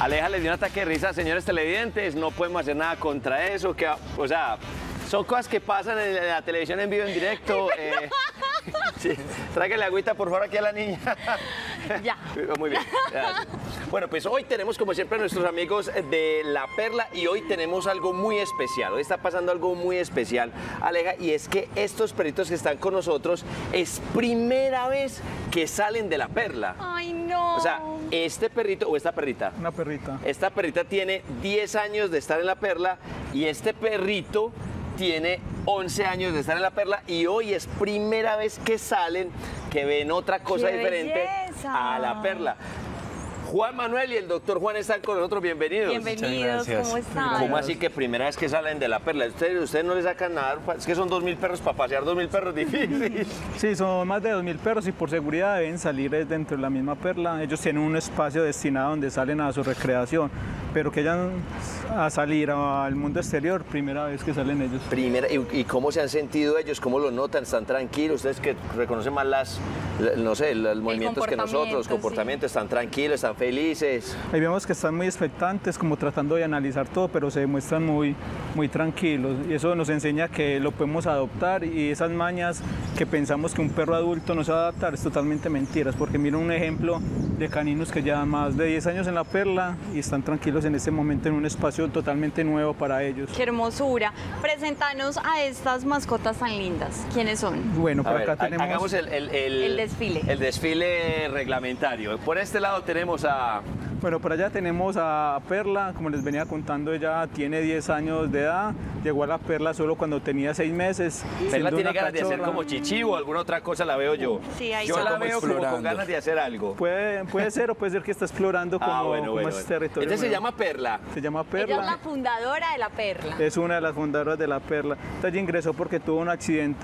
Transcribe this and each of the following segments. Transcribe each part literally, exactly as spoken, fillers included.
Aleja le dio un ataque de risa, señores televidentes, no podemos hacer nada contra eso, que, o sea, son cosas que pasan en la televisión en vivo, en directo. Eh, sí. Tráigale agüita, por favor, aquí a la niña. Ya. Muy bien. Gracias. Bueno, pues hoy tenemos, como siempre, a nuestros amigos de La Perla y hoy tenemos algo muy especial. Hoy está pasando algo muy especial, Aleja, y es que estos perritos que están con nosotros es primera vez que salen de La Perla. Ay, no. O sea, este perrito o esta perrita. Una perrita. Esta perrita tiene diez años de estar en La Perla y este perrito tiene once años de estar en La Perla y hoy es primera vez que salen, que ven otra cosa ¡Qué diferente belleza! a La Perla. Juan Manuel y el doctor Juan están con nosotros, bienvenidos. Bienvenidos, ¿cómo están? ¿Cómo así que primera vez que salen de La Perla? Ustedes, ustedes no les sacan nada, es que son dos mil perros, para pasear dos mil perros difícil. Sí, son más de dos mil perros y por seguridad deben salir dentro de la misma perla. Ellos tienen un espacio destinado donde salen a su recreación, pero que vayan a salir al mundo exterior, primera vez que salen ellos. Primera, y, ¿Y cómo se han sentido ellos? ¿Cómo lo notan? ¿Están tranquilos? Ustedes que reconocen más las, no sé, los movimientos que nosotros, los comportamientos, sí. ¿Están tranquilos, están felices? Ahí vemos que están muy expectantes, como tratando de analizar todo, pero se demuestran muy, muy tranquilos. Y eso nos enseña que lo podemos adoptar y esas mañas que pensamos que un perro adulto no se va a adaptar es totalmente mentiras, porque miren un ejemplo de caninos que llevan más de diez años en La Perla y están tranquilos en este momento en un espacio totalmente nuevo para ellos. ¡Qué hermosura! Preséntanos a estas mascotas tan lindas. ¿Quiénes son? Bueno, por a acá ver, tenemos... Hagamos el, el, el, el desfile. El desfile reglamentario. Por este lado tenemos a... Bueno, por allá tenemos a Perla, como les venía contando, ella tiene diez años de edad, llegó a La Perla solo cuando tenía seis meses. Perla tiene ganas de hacer como chichi o alguna otra cosa, la veo yo. Sí, ahí yo está. la Como veo como con ganas de hacer algo. Puede, puede ser o puede ser que está explorando como, ah, bueno, como bueno, este bueno. territorio. Entonces se nuevo. llama Perla. Se llama Perla. Ella es la fundadora de La Perla. Es una de las fundadoras de La Perla. Ella ingresó porque tuvo un accidente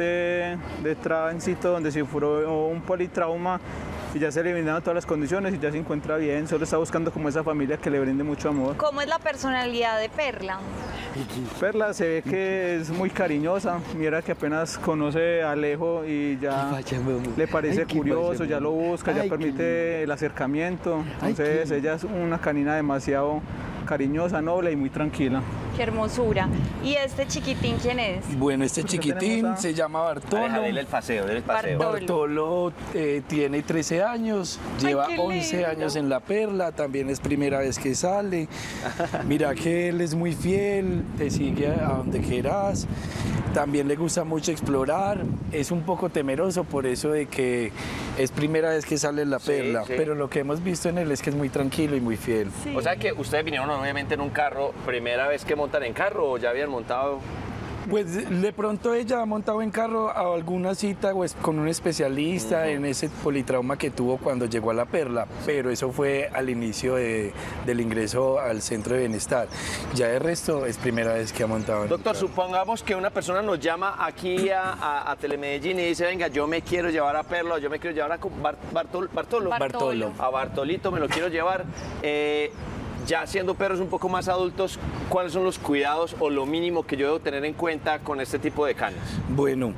de tránsito donde sufrió un politrauma y ya se eliminaron todas las condiciones y ya se encuentra bien, solo está buscando como esa familia que le brinde mucho amor. ¿Cómo es la personalidad de Perla? Perla se ve que es muy cariñosa, mira que apenas conoce a Alejo y ya le parece Ay, curioso, ya lo busca, Ay, ya permite el acercamiento, entonces Ay, ella es una canina demasiado cariñosa, noble y muy tranquila. ¡Qué hermosura! ¿Y este chiquitín quién es? Bueno, este chiquitín a... se llama Bartolo. Aleja, dile el paseo, dile el paseo. Bartolo, Bartolo eh, tiene trece años, lleva Ay, once años en La Perla, también es primera vez que sale. Mira que él es muy fiel, te sigue a donde quieras. También le gusta mucho explorar, es un poco temeroso por eso de que es primera vez que sale en La Perla, sí, sí. Pero lo que hemos visto en él es que es muy tranquilo y muy fiel. Sí. O sea que ustedes vinieron obviamente en un carro, primera vez que montan en carro o ya habían montado. Pues de pronto ella ha montado en carro a alguna cita pues, con un especialista uh-huh. en ese politrauma que tuvo cuando llegó a La Perla, pero eso fue al inicio de, del ingreso al centro de bienestar. Ya de resto es primera vez que ha montado en Doctor, carro. Supongamos que una persona nos llama aquí a, a, a Telemedellín y dice, venga, yo me quiero llevar a Perla, yo me quiero llevar a Bart, Bartol, Bartolo. Bartolo. A Bartolito me lo quiero llevar. Eh, Ya siendo perros un poco más adultos, ¿cuáles son los cuidados o lo mínimo que yo debo tener en cuenta con este tipo de canes? Bueno,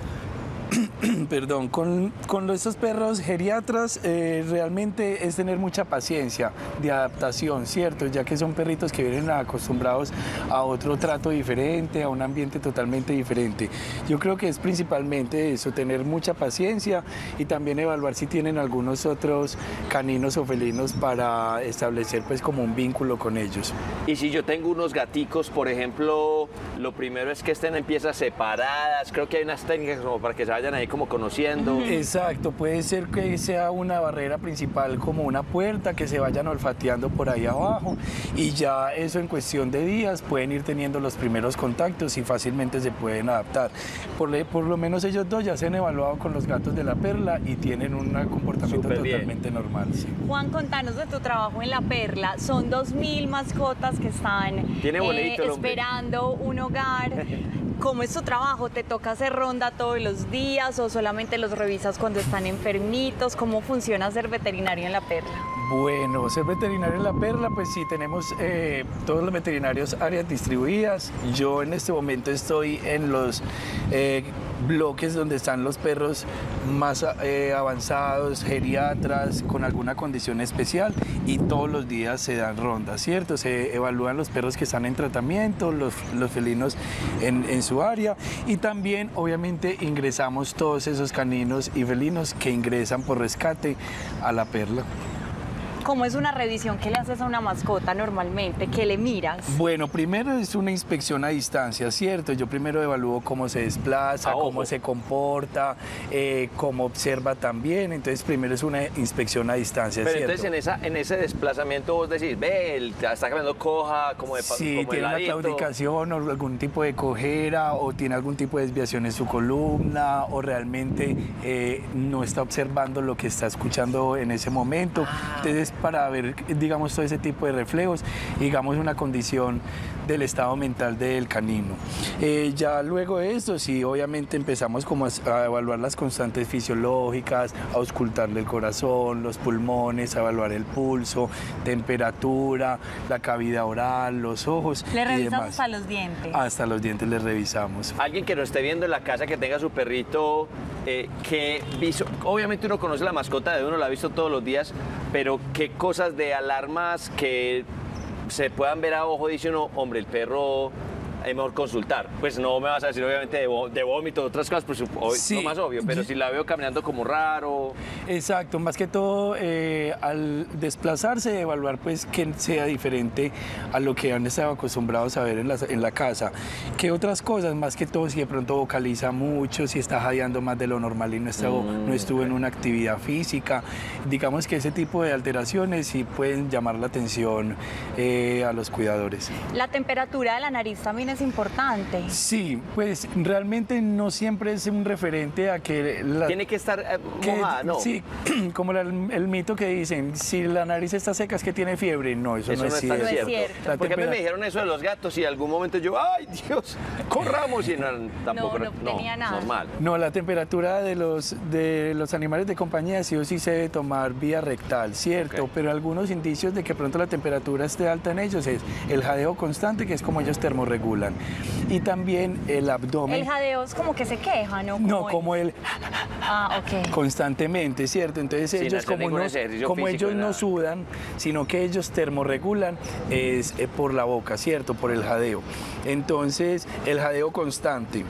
perdón, con, con estos perros geriatras eh, realmente es tener mucha paciencia de adaptación, ¿cierto? Ya que son perritos que vienen acostumbrados a otro trato diferente, a un ambiente totalmente diferente. Yo creo que es principalmente eso, tener mucha paciencia y también evaluar si tienen algunos otros caninos o felinos para establecer pues como un vínculo con ellos. Y si yo tengo unos gaticos, por ejemplo, lo primero es que estén en piezas separadas, creo que hay unas técnicas como para que se vayan ahí como conociendo. Exacto, puede ser que sea una barrera principal como una puerta, que se vayan olfateando por ahí abajo y ya eso en cuestión de días pueden ir teniendo los primeros contactos y fácilmente se pueden adaptar. Por, le, por lo menos ellos dos ya se han evaluado con los gatos de La Perla y tienen un comportamiento Súper totalmente bien. normal. Sí. Juan, contanos de tu trabajo en La Perla. Son dos mil mascotas que están Tiene bonito, eh, esperando un hogar. ¿Cómo es tu trabajo? ¿Te toca hacer ronda todos los días o solamente los revisas cuando están enfermitos? ¿Cómo funciona ser veterinario en La Perla? Bueno, ser veterinario en La Perla, pues sí, tenemos eh, todos los veterinarios áreas distribuidas. Yo en este momento estoy en los eh, bloques donde están los perros más eh, avanzados, geriatras, con alguna condición especial, y todos los días se dan rondas, ¿cierto? Se evalúan los perros que están en tratamiento, los, los felinos en, en su área, y también obviamente ingresamos todos esos caninos y felinos que ingresan por rescate a La Perla. ¿Cómo es una revisión que le haces a una mascota normalmente? ¿Qué le miras? Bueno, primero es una inspección a distancia, ¿cierto? Yo primero evalúo cómo se desplaza, Ah, ojo. cómo se comporta, eh, cómo observa también. Entonces, primero es una inspección a distancia, Pero ¿cierto? entonces en, esa, en ese desplazamiento vos decís, ve, él está cambiando coja, como de pa- Si como de tiene una ladito. claudicación o algún tipo de cojera, o tiene algún tipo de desviación en su columna, o realmente eh, no está observando lo que está escuchando en ese momento. Entonces, para ver, digamos, todo ese tipo de reflejos, digamos, una condición del estado mental del canino. Eh, ya luego de esto, sí, obviamente empezamos como a, a evaluar las constantes fisiológicas, a auscultarle el corazón, los pulmones, a evaluar el pulso, temperatura, la cavidad oral, los ojos Le y revisamos demás. hasta los dientes. Hasta los dientes les revisamos. Alguien que no esté viendo en la casa, que tenga su perrito, eh, que viso- obviamente uno conoce la mascota de uno, la ha visto todos los días, pero qué cosas de alarmas que se puedan ver a ojo, dice uno, hombre, el perro es mejor consultar. Pues no me vas a decir obviamente de, vo- de vómito, otras cosas, pues supo- Sí. no más obvio, pero si la veo caminando como raro. Exacto, más que todo eh, al desplazarse, evaluar pues que sea diferente a lo que han estado acostumbrados a ver en la, en la casa. ¿Qué otras cosas? Más que todo si de pronto vocaliza mucho, si está jadeando más de lo normal y no, está, no estuvo en una actividad física. Digamos que ese tipo de alteraciones sí pueden llamar la atención eh, a los cuidadores. La temperatura de la nariz también es importante. Sí, pues realmente no siempre es un referente a que la... Tiene que estar eh, que- mojada, ¿no? Sí, como la- el mito que dicen, si la nariz está seca es que tiene fiebre. No, eso, Eso no no es es tan cierto. No es cierto. cierto. La Porque a mí me tempera- dijeron eso de los gatos y en algún momento yo, ay Dios, corramos y no, tampoco no tenía nada. normal. No, la temperatura de los, de los animales de compañía sí o sí se debe tomar vía rectal, ¿cierto? Ok. Pero algunos indicios de que pronto la temperatura esté alta en ellos es el jadeo constante, que es como ellos termorregulan. Y también el abdomen. El jadeo es como que se queja, ¿no? No, el- como el Ah, ok. constantemente, ¿cierto? Entonces Sin ellos hacer como, ningún no, ejercicio como físico ellos ni no nada. sudan, sino que ellos termorregulan es eh, por la boca, ¿cierto? Por el jadeo. Entonces el jadeo constante.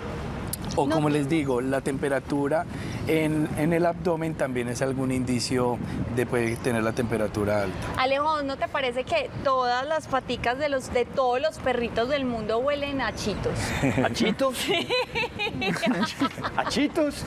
O No. como les digo, la temperatura en, en el abdomen también es algún indicio de poder tener la temperatura alta. Alejo, ¿no te parece que todas las paticas de los de todos los perritos del mundo huelen a chitos? ¿Achitos? ¿Achitos?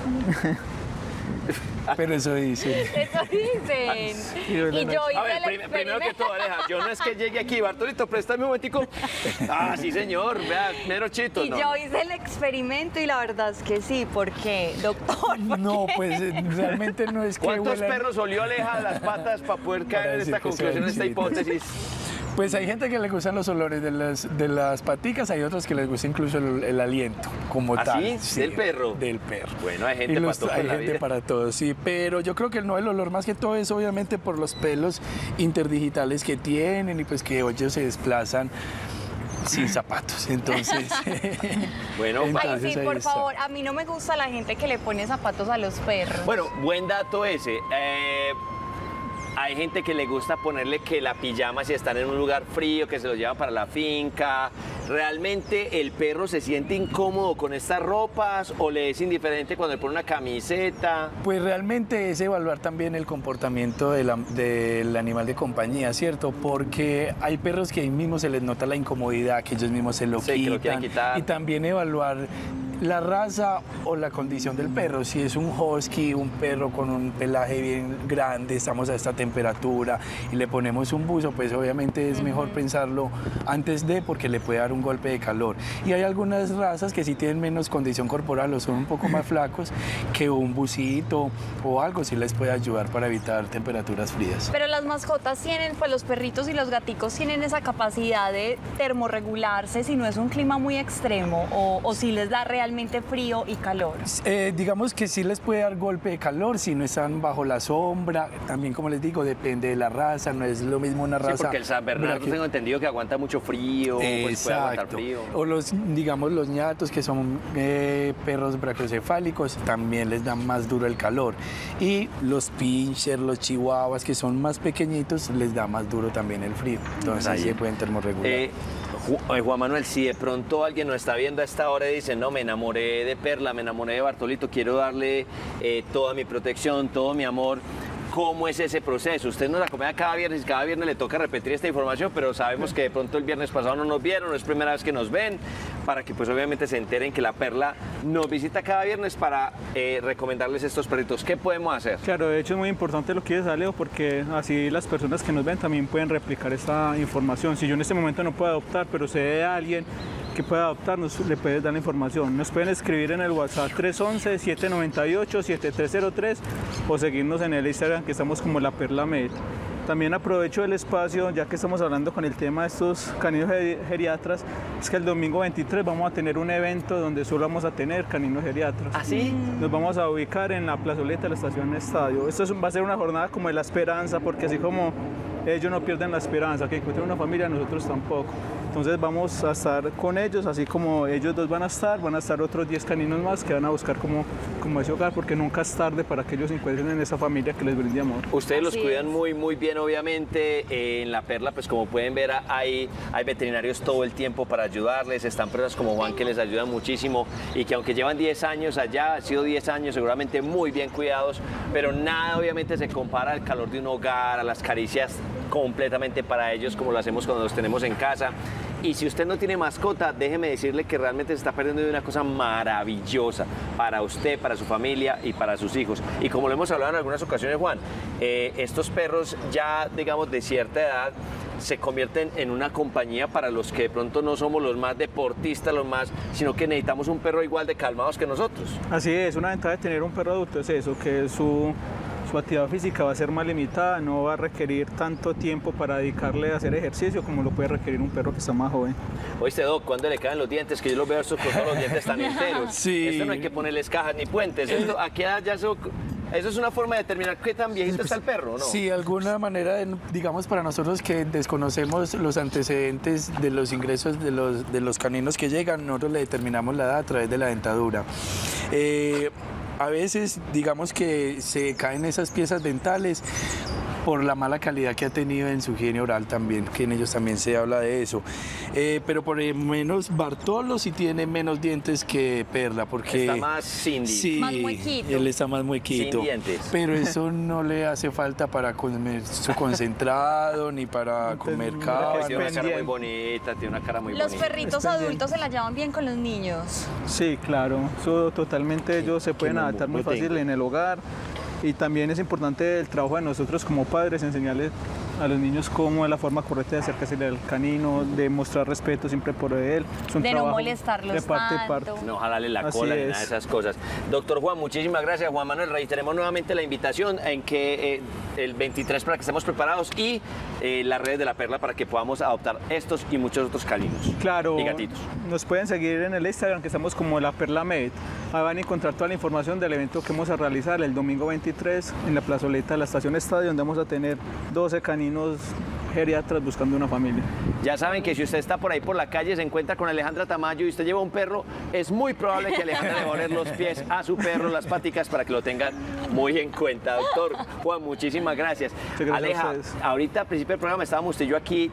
Pero eso dice. Eso dicen. Y yo hice A ver, el prim- primero que experimento. todo, Aleja, yo no es que llegue aquí, Bartolito, préstame un momentico. Ah, sí, señor, vea, mero chito. Y no. yo hice el experimento y la verdad es que sí, ¿por qué, doctor? ¿Por No, pues eh, realmente no es que ¿Cuántos huelan- perros olió Aleja las patas para poder caer Para en decir esta que conclusión, en esta son hipótesis? Pues hay gente que le gustan los olores de las, de las paticas, hay otros que les gusta incluso el, el aliento, como ¿Ah, tal. sí? ¿Del perro? Del perro. Bueno, hay gente Y para los- todo en Hay la gente vida. para todo, sí, pero yo creo que no, el olor más que todo es obviamente por los pelos interdigitales que tienen y pues que ellos se desplazan sin zapatos, entonces... Bueno, Ay, entonces sí, ahí por está. favor, a mí no me gusta la gente que le pone zapatos a los perros. Bueno, buen dato ese. Eh, hay gente que le gusta ponerle que la pijama si están en un lugar frío, que se los llevan para la finca. ¿Realmente el perro se siente incómodo con estas ropas o le es indiferente cuando le pone una camiseta? Pues realmente es evaluar también el comportamiento de la- del animal de compañía, ¿cierto? Porque hay perros que ahí mismo se les nota la incomodidad, que ellos mismos se lo, Sí, que quitan, lo quieren quitar. Y también evaluar la raza o la condición del perro. Si es un husky, un perro con un pelaje bien grande, estamos a esta temperatura y le ponemos un buzo, pues obviamente es mejor pensarlo antes de, porque le puede dar un golpe de calor. Y hay algunas razas que sí tienen menos condición corporal o son un poco más flacos, que un busito o algo sí les puede ayudar para evitar temperaturas frías. Pero las mascotas tienen, pues los perritos y los gaticos tienen esa capacidad de termorregularse si no es un clima muy extremo o, o si les da realmente totalmente frío y calor? Eh, digamos que sí les puede dar golpe de calor si no están bajo la sombra. También, como les digo, depende de la raza, no es lo mismo una raza. Sí, porque el San Bernardo que... tengo entendido que aguanta mucho frío, pues puede aguantar frío. O los, digamos, los ñatos, que son eh, perros brachiocefálicos, también les da más duro el calor. Y los pincher, los chihuahuas, que son más pequeñitos, les da más duro también el frío. Entonces ahí se pueden termorregular. Eh, Ju- Juan Manuel, si de pronto alguien nos está viendo a esta hora y dice, no, me enamoré de Perla, me enamoré de Bartolito, quiero darle eh, toda mi protección, todo mi amor, ¿cómo es ese proceso? Usted nos acompaña cada viernes y cada viernes le toca repetir esta información, pero sabemos que de pronto el viernes pasado no nos vieron, no es primera vez que nos ven, para que pues obviamente se enteren que la Perla nos visita cada viernes para eh, recomendarles estos perritos. ¿Qué podemos hacer? Claro, de hecho es muy importante lo que dice Alejo, porque así las personas que nos ven también pueden replicar esta información. Si yo en este momento no puedo adoptar, pero sé de alguien que pueda adoptarnos, le puedes dar la información. Nos pueden escribir en el WhatsApp tres once, siete nueve ocho, siete tres cero tres o seguirnos en el Instagram, que estamos como La Perla Med. También aprovecho el espacio, ya que estamos hablando con el tema de estos caninos geri- geriatras, es que el domingo veintitrés vamos a tener un evento donde solo vamos a tener caninos geriatras. ¿Ah, sí? Nos vamos a ubicar en la plazoleta de la estación Estadio. Esto es, va a ser una jornada como de la esperanza, porque así como ellos no pierden la esperanza, que encuentren una familia, nosotros tampoco. Entonces vamos a estar con ellos, así como ellos dos van a estar, van a estar otros diez caninos más que van a buscar como, como ese hogar, porque nunca es tarde para que ellos encuentren en esa familia que les brinde amor. Ustedes los Así cuidan es. muy, muy bien, obviamente. Eh, en La Perla, pues como pueden ver, hay, hay veterinarios todo el tiempo para ayudarles. Están personas como Juan que les ayudan muchísimo y que aunque llevan diez años allá, han sido diez años seguramente muy bien cuidados, pero nada obviamente se compara al calor de un hogar, a las caricias completamente para ellos como lo hacemos cuando los tenemos en casa. Y si usted no tiene mascota, déjeme decirle que realmente se está perdiendo de una cosa maravillosa para usted, para su familia y para sus hijos. Y como lo hemos hablado en algunas ocasiones, Juan, eh, estos perros ya, digamos, de cierta edad, se convierten en una compañía para los que de pronto no somos los más deportistas, los más, sino que necesitamos un perro igual de calmados que nosotros. Así es, una ventaja de tener un perro adulto es eso, que su, su actividad física va a ser más limitada, no va a requerir tanto tiempo para dedicarle a hacer ejercicio como lo puede requerir un perro que está más joven. Oíste, Doc, ¿cuándo le caen los dientes? Que yo los veo estos con todos los dientes tan enteros. Sí. Esto no hay que ponerles cajas ni puentes. Esto, ¿a qué edad ya eso, eso es una forma de determinar qué tan viejito está el perro, ¿no? Sí, alguna manera, de- digamos, para nosotros que desconocemos los antecedentes de los ingresos de los, de los caninos que llegan, nosotros le determinamos la edad a través de la dentadura. Eh, a veces, digamos que se caen esas piezas dentales por la mala calidad que ha tenido en su higiene oral también, que en ellos también se habla de eso. Eh, pero por lo menos Bartolo sí tiene menos dientes que Perla, porque... Está más Cindy. Sí, Más muequito. él está más muequito. Sin dientes. Pero eso no le hace falta para comer su concentrado, ni para comer mira Tiene carne. una cara muy pendiente. bonita, tiene una cara muy Los bonita. perritos Es pendiente. adultos se la llevan bien con los niños. Sí, claro, eso totalmente ellos se pueden no- adaptar muy no tengo. fácil en el hogar. Y también es importante el trabajo de nosotros como padres, enseñarles a los niños cómo es la forma correcta de acercarse al canino, de mostrar respeto siempre por él. Es un De no trabajo molestarlos de parte y tanto. parte. No jalarle la Así cola ni es. nada de esas cosas. Doctor Juan, muchísimas gracias. Juan Manuel, reiteremos nuevamente la invitación en que eh, el veintitrés para que estemos preparados y eh, las redes de La Perla para que podamos adoptar estos y muchos otros caninos. Claro, Y gatitos. nos pueden seguir en el Instagram, que estamos como La Perla Med. Ahí van a encontrar toda la información del evento que vamos a realizar el domingo veintitrés en la plazoleta de la estación Estadio, donde vamos a tener doce caninos geriatras buscando una familia. Ya saben que si usted está por ahí por la calle, se encuentra con Alejandra Tamayo y usted lleva un perro, es muy probable que Alejandra le va a oler los pies a su perro, las paticas, para que lo tengan muy en cuenta. Doctor Juan, muchísimas gracias. Muchas gracias a Aleja, ustedes. ahorita al principio del programa estábamos usted y yo aquí